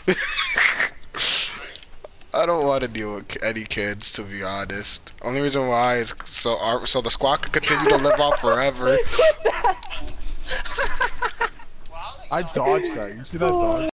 I don't want to deal with any kids, to be honest. Only reason why is so the squad can continue to live on forever. I dodged that. You see that dodge?